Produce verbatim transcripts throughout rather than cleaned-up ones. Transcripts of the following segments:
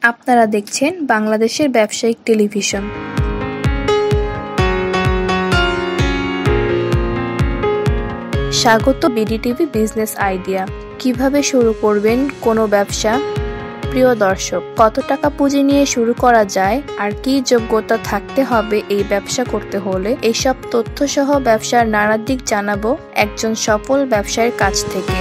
আপনারা দেখছেন বাংলাদেশের ব্যবসায়িক টেলিভিশন। স্বাগত বিডিটিভি বিজনেস আইডিয়া। কিভাবে শুরু করবেন কোনো ব্যবসা? প্রিয় দর্শক, কত টাকা পুঁজি নিয়ে শুরু করা যায় আর কি যোগ্যতা থাকতে হবে এই ব্যবসা করতে হলে, এইসব তথ্য সহ ব্যবসার নানা দিক জানাবো একজন সফল ব্যবসায়ীর কাছ থেকে।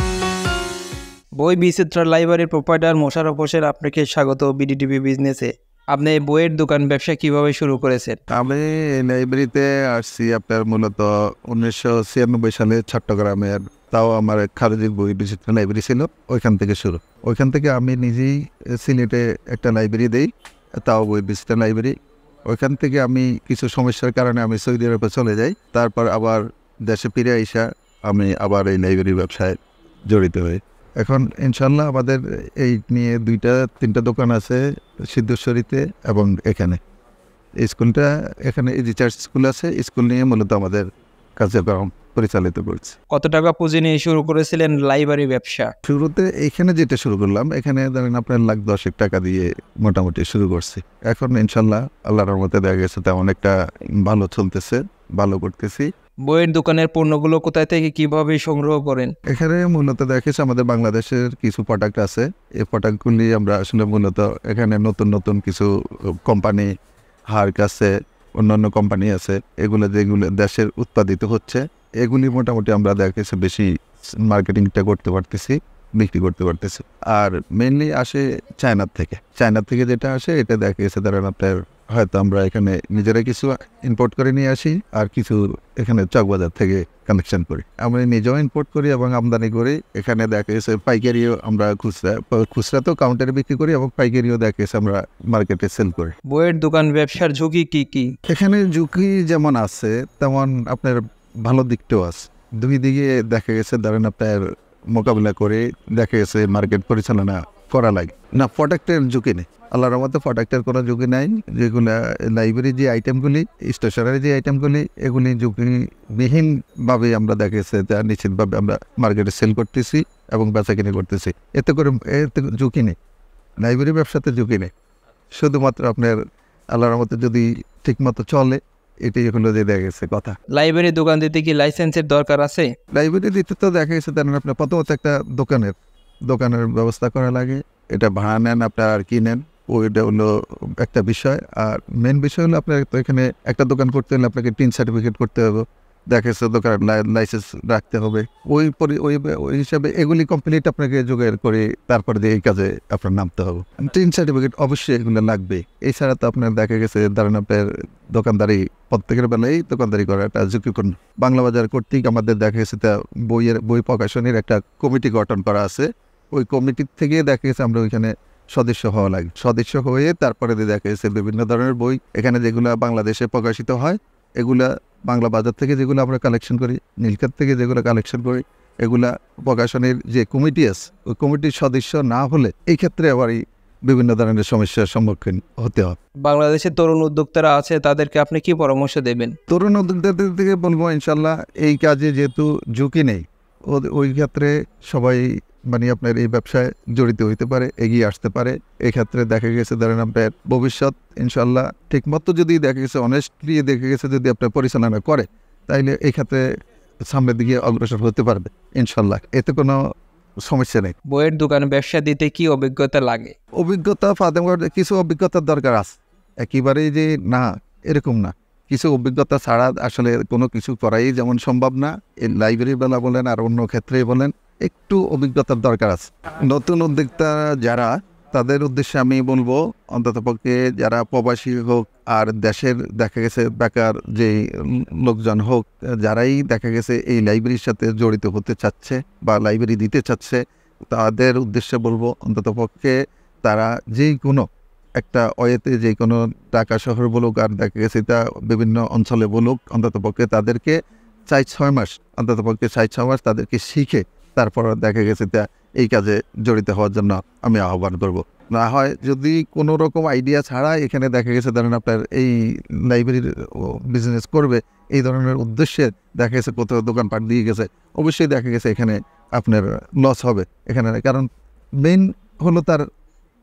বই বিচিত্রা লাইব্রেরির প্রোপাইটার মোশাররফ হোসেন, আপনাকে স্বাগত বিডিটিভি বিজনেসে। আপনি বইয়ের দোকান ব্যবসা কিভাবে শুরু করেছেন? আমি লাইব্রেরিতে আসছি আপনার মূলত উনিশশো ছিয়ানব্বই সালে চট্টগ্রামের, তাও আমার খারেজির বই বিচিত্রা লাইব্রেরি ছিল, ওইখান থেকে শুরু। ওইখান থেকে আমি নিজেই সিলেটে একটা লাইব্রেরি দিই, তাও বই বিচিত্রা লাইব্রেরি। ওইখান থেকে আমি কিছু সমস্যার কারণে আমি সৌদি আরবে চলে যাই। তারপর আবার দেশে ফিরে আইসা আমি আবার এই লাইব্রেরি ব্যবসায় জড়িত হই। এখন ইনশাল্লাহ আমাদের এই নিয়ে দুইটা তিনটা দোকান আছে সিদ্ধেশ্বরীতে এবং এখানে স্কুলটা, এখানে রিচার্জ স্কুল আছে, স্কুল নিয়ে মূলত আমাদের কার্যক্রম পরিচালিত করছে। কত টাকা পুঁজি নিয়ে শুরু করেছিলেন লাইব্রেরি ব্যবসা? শুরুতে এখানে যেটা শুরু করলাম, এখানে ধরেন আপনার লাখ দশেক টাকা দিয়ে মোটামুটি শুরু করছি। এখন ইনশাল্লাহ আল্লাহর রহমতে দেখা গেছে তেমন একটা ভালো চলতেছে, ভালো করতেছি। বইয়ের দোকানের পণ্যগুলো কোথায় থেকে কিভাবে সংগ্রহ করেন? এখানে মূলত দেখেছি আমাদের বাংলাদেশের কিছু প্রোডাক্ট আছে, এই প্রোডাক্টগুলি আমরা আসলে মূলত এখানে নতুন নতুন কিছু কোম্পানি, হার্ক আছে, অন্যান্য কোম্পানি আছে, এগুলো যেগুলো দেশের উৎপাদিত হচ্ছে, এগুলি মোটামুটি আমরা দেখেছি বেশি মার্কেটিংটা করতে পারতেছি, বিক্রি করতে পারতেছি। আর মেনলি আসে চায়নার থেকে। চায়নার থেকে যেটা আসে এটা দেখা গেছে ধরেন আপনার হয়তো আমরা এখানে নিজেরা কিছু ইম্পোর্ট করে নিয়ে আসি, আর কিছু এখানে চকবাজার থেকে কানেকশন করি। আমরা নিজেও ইম্পোর্ট করি এবং আমদানি করি। এখানে দেখা গেছে পাইকারিও আমরা খুচরা খুচরা তো কাউন্টারে বিক্রি করি এবং পাইকারিও দেখা গেছে আমরা মার্কেটে সেল করি। বইয়ের দোকান ব্যবসার ঝুঁকি কি কি? এখানে ঝুঁকি যেমন আছে তেমন আপনার ভালো দিকটাও আছে। দুই দিকে দেখা গেছে ধরেন আপনার মোকাবিলা করে দেখা গেছে মার্কেট পরিচালনা করা লাগে না। প্রোডাক্টের ঝুঁকি নেই, আল্লাহর রহমতে প্রোডাক্টের কোনো ঝুঁকি নাই। যেগুলো লাইব্রেরির যে আইটেমগুলি, স্টেশনারি যে আইটেমগুলি, এগুলি ঝুঁকিবিহীনভাবে আমরা দেখা গেছে তা নিশ্চিতভাবে আমরা মার্কেটে সেল করতেছি এবং বেচাকিনি করতেছি। এতে করে এতে ঝুঁকি নেই, লাইব্রেরি ব্যবসাতে ঝুঁকি নেই। শুধুমাত্র আপনার আল্লাহর রহমতে যদি ঠিকমতো চলে, এটাই হলো যে দেখা গেছে কথা। লাইব্রেরি দোকান দিতে কি লাইসেন্সের দরকার আছে? লাইব্রেরি দিতে তো দেখা গেছে তেমন আপনার প্রথমত একটা দোকানের দোকানের ব্যবস্থা করা লাগে। এটা ভাড়া নেন আপনার আর কি নেন, ওইটা হলো একটা বিষয়। আর মেন বিষয় হলো আপনার তো এখানে একটা দোকান করতে হলে আপনাকে টিন সার্টিফিকেট করতে হবে, দেখা যাচ্ছে দোকানের লাইসেন্স রাখতে হবে। ওই ওই ওই হিসাবে এগুলি কমপ্লিট আপনাকে জোগাড় করে তারপরে দিয়ে এই কাজে আপনার নামতে হবে। টিন সার্টিফিকেট অবশ্যই এগুলো লাগবে। এছাড়া তো আপনার দেখা গেছে ধরেন আপনার দোকানদারি প্রত্যেকের বেলায় দোকানদারি করা একটা ঝুঁকিপূর্ণ। বাংলা বাজার কর্তৃক আমাদের দেখা গেছে তা বইয়ের বই প্রকাশনের একটা কমিটি গঠন করা আছে। ওই কমিটির থেকে দেখা গেছে আমরা ওইখানে সদস্য হওয়া লাগে। সদস্য হয়ে তারপরে দেখা গেছে বিভিন্ন ধরনের বই এখানে যেগুলো বাংলাদেশে প্রকাশিত হয়, এগুলা বাংলা বাজার থেকে যেগুলো আমরা কালেকশন করি, নীলক্ষেত থেকে যেগুলো কালেকশন করি, এগুলা প্রকাশনের যে কমিটি আছে, ওই কমিটির সদস্য না হলে এই ক্ষেত্রে আবার বিভিন্ন ধরনের সমস্যার সম্মুখীন হতে হয়। বাংলাদেশের তরুণ উদ্যোক্তারা আছে, তাদেরকে আপনি কি পরামর্শ দেবেন? তরুণ উদ্যোক্তাদের থেকে বলবো ইনশাল্লাহ এই কাজে যেহেতু ঝুঁকি নেই, ওই ক্ষেত্রে সবাই মানে আপনার এই ব্যবসায় জড়িত হইতে পারে, এগিয়ে আসতে পারে। এই ক্ষেত্রে দেখা গেছে ধরেন আপনার ভবিষ্যৎ ইনশাল্লাহ ঠিকমতো যদি দেখা গেছে অনেস্টলি দেখা গেছে যদি আপনার পরিচালনা করে, তাইলে এই ক্ষেত্রে সামনের দিকে অগ্রসর হতে পারবে ইনশাল্লাহ, এতে কোনো সমস্যা নেই। বইয়ের দোকান ব্যবসা দিতে কি অভিজ্ঞতা লাগে? অভিজ্ঞতা ফাতেমার কিছু অভিজ্ঞতার দরকার আছে, একেবারেই যে না এরকম না। কিছু অভিজ্ঞতা ছাড়া আসলে কোনো কিছু করাই যেমন সম্ভব না। এই লাইব্রেরির বেলা বলেন আর অন্য ক্ষেত্রে বলেন, একটু অভিজ্ঞতার দরকার আছে। নতুন উদ্যোক্তা যারা, তাদের উদ্দেশ্যে আমি বলবো অন্ততপক্ষে যারা প্রবাসী হোক আর দেশের দেখা গেছে বেকার যে লোকজন হোক, যারাই দেখা গেছে এই লাইব্রেরির সাথে জড়িত হতে চাচ্ছে বা লাইব্রেরি দিতে চাচ্ছে, তাদের উদ্দেশ্যে বলবো অন্ততপক্ষে তারা যেই কোনো একটা ওয়েতে যে কোনো ঢাকা শহর বলুক আর দেখা গেছে তা বিভিন্ন অঞ্চলে বলুক, অন্ততপক্ষে তাদেরকে চার ছয় মাস অন্ততপক্ষে চার ছয় মাস তাদেরকে শিখে তারপর দেখা গেছে তা এই কাজে জড়িত হওয়ার জন্য আমি আহ্বান করব। না হয় যদি কোনো রকম আইডিয়া ছাড়া এখানে দেখা গেছে ধরেন আপনার এই লাইব্রেরির বিজনেস করবে এই ধরনের উদ্দেশ্যে দেখা গেছে কোথাও দোকানপাট দিয়ে গেছে, অবশ্যই দেখা গেছে এখানে আপনার লস হবে এখানে। কারণ মেইন হলো তার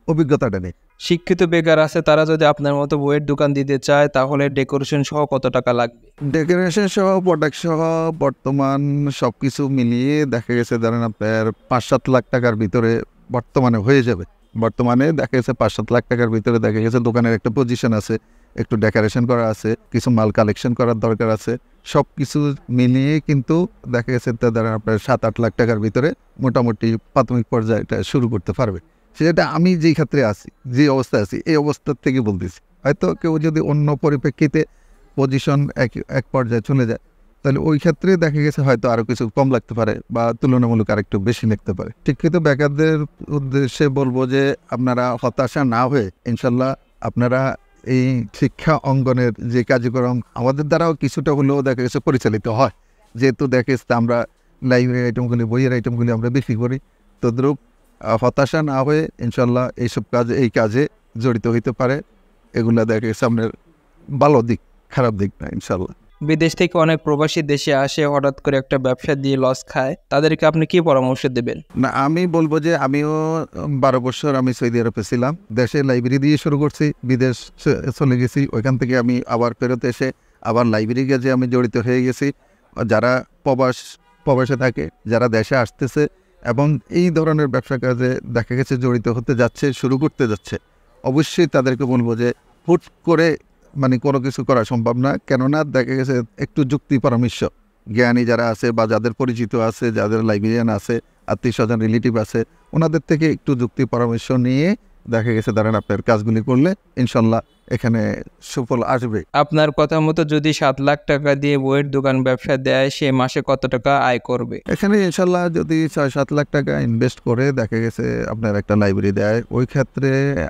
অভিজ্ঞতাটা নেই। শিক্ষিত বেকার আছে, তারা যদি আপনার মতো বইয়ের দোকান দিতে চায় তাহলে ডেকোরেশন সহ কত টাকা লাগবে? ডেকোরেশন সহ প্রোডাক্ট সহ বর্তমান সব কিছু মিলিয়ে দেখা গেছে ধরেন আপনার পাঁচ সাত লাখ টাকার ভিতরে বর্তমানে হয়ে যাবে। বর্তমানে দেখা গেছে পাঁচ সাত লাখ টাকার ভিতরে দেখা গেছে দোকানের একটা পজিশন আছে, একটু ডেকোরেশন করা আছে, কিছু মাল কালেকশন করার দরকার আছে, সব কিছু মিলিয়ে কিন্তু দেখা গেছে ধরেন আপনার সাত আট লাখ টাকার ভিতরে মোটামুটি প্রাথমিক পর্যায়ে এটা শুরু করতে পারবে। সেটা আমি যেই ক্ষেত্রে আছি, যে অবস্থায় আছি, এই অবস্থার থেকে বলতেছি। হয়তো কেউ যদি অন্য পরিপ্রেক্ষিতে পজিশন এক এক পর্যায়ে চলে যায় তাহলে ওই ক্ষেত্রে দেখা গেছে হয়তো আরও কিছু কম লাগতে পারে বা তুলনামূলক আরেকটু বেশি লাগতে পারে। শিক্ষিত বেকারদের উদ্দেশ্যে বলবো যে আপনারা হতাশা না হয়ে ইনশাল্লাহ আপনারা এই শিক্ষা অঙ্গনের যে কার্যক্রম আমাদের দ্বারাও কিছুটা হলেও দেখা গেছে পরিচালিত হয়, যেহেতু দেখা গেছে আমরা লাইব্রেরি আইটেমগুলি, বইয়ের আইটেমগুলি আমরা বিক্রি করি, তদ্রূপ হতাশা না হয়ে ইনশাল্লাহ এইসব কাজে এই কাজে জড়িত হইতে পারে। এগুলা দেখা গেছে আপনার ভালো দিক, খারাপ দিক না ইনশাল্লাহ। বিদেশ থেকে অনেক প্রবাসী দেশে আসে, হঠাৎ করে একটা ব্যবসা দিয়ে লস খায়, তাদেরকে আপনি কি পরামর্শ দেবেন? না, আমি বলবো যে আমিও বারো বছর আমি সৌদি আরবে ছিলাম, দেশে লাইব্রেরি দিয়ে শুরু করছি, বিদেশ চলে গেছি, ওইখান থেকে আমি আবার ফেরত এসে আবার লাইব্রেরি কাজে আমি জড়িত হয়ে গেছি। যারা প্রবাস প্রবাসে থাকে, যারা দেশে আসতেছে এবং এই ধরনের ব্যবসা কাজে দেখা গেছে জড়িত হতে যাচ্ছে, শুরু করতে যাচ্ছে, অবশ্যই তাদেরকে বলবো যে হুট করে মানে কোনো কিছু করা সম্ভব না। কেননা দেখা গেছে একটু যুক্তি পরামর্শ জ্ঞানী যারা আছে বা যাদের পরিচিত আছে, যাদের লাইব্রেরিয়ান আছে, আত্মীয় স্বজন রিলেটিভ আছে, ওনাদের থেকে একটু যুক্তি পরামর্শ নিয়ে দেখা গেছে ধরেন আপনার কাজগুলি করলে ইনশাল্লাহ এখানে সুফল আসবে। আপনার কথা মতো যদি সাত লাখ টাকা দিয়ে বইয়ের দোকান ব্যবসা দেয়, সে মাসে কত টাকা আয় করবে? এখানে ইনশাল্লাহ যদি ছয় সাত লাখ টাকা ইনভেস্ট করে দেখা গেছে আপনার একটা লাইব্রেরি দেয়, ওই ক্ষেত্রে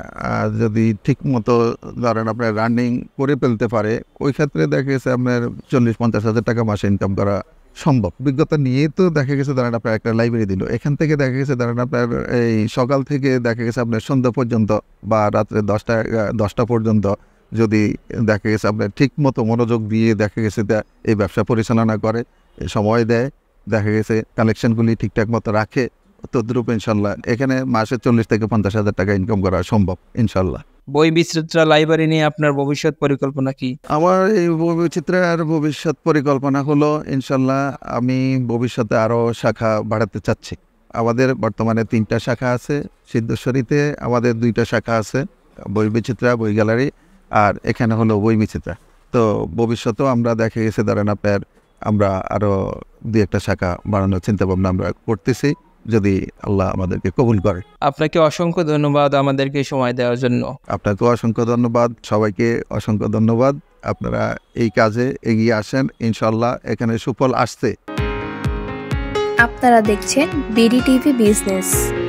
যদি ঠিক মতো ধরেন আপনার রানিং করে ফেলতে পারে, ওই ক্ষেত্রে দেখা গেছে আপনার চল্লিশ পঞ্চাশ হাজার টাকা মাসে ইনকাম করা সম্ভব। অভিজ্ঞতা নিয়ে তো দেখা গেছে ধরেন আপনার একটা লাইব্রেরি দিল, এখান থেকে দেখা গেছে ধরেন আপনার এই সকাল থেকে দেখা গেছে আপনার সন্ধ্যা পর্যন্ত বা রাত্রে দশটা দশটা পর্যন্ত যদি দেখা গেছে আপনার ঠিক মতো মনোযোগ দিয়ে দেখা গেছে এই ব্যবসা পরিচালনা করে, সময় দেয়, দেখা গেছে কালেকশনগুলি ঠিকঠাক মতো রাখে, তদ্রূপ ইনশাল্লাহ এখানে মাসে চল্লিশ থেকে পঞ্চাশ হাজার টাকা ইনকাম করা সম্ভব ইনশাল্লাহ। বই বিচিত্রা লাইব্রেরি নিয়ে আপনার ভবিষ্যৎ পরিকল্পনা কি? আমার এই বই বিচিত্রার ভবিষ্যৎ পরিকল্পনা হলো ইনশাল্লাহ আমি ভবিষ্যতে আরও শাখা বাড়াতে চাচ্ছি। আমাদের বর্তমানে তিনটা শাখা আছে, সিদ্ধেশ্বরীতে আমাদের দুইটা শাখা আছে, বই বিচিত্রা, বই গ্যালারি, আর এখানে হলো বই বিচিত্রা। তো ভবিষ্যতেও আমরা দেখা গেছে ধরেন আপনার আমরা আরও দুই একটা শাখা বাড়ানোর চিন্তা ভাবনা আমরা করতেছি, যদি আল্লাহ আমাদেরকে কবুল করে। আপনাকে অসংখ্য ধন্যবাদ আমাদেরকে সময় দেওয়ার জন্য। আপনাকেও অসংখ্য ধন্যবাদ, সবাইকে অসংখ্য ধন্যবাদ। আপনারা এই কাজে এগিয়ে আসেন, ইনশাল্লাহ এখানে সুফল আসছে। আপনারা দেখছেন বিডি টিভি বিজনেস।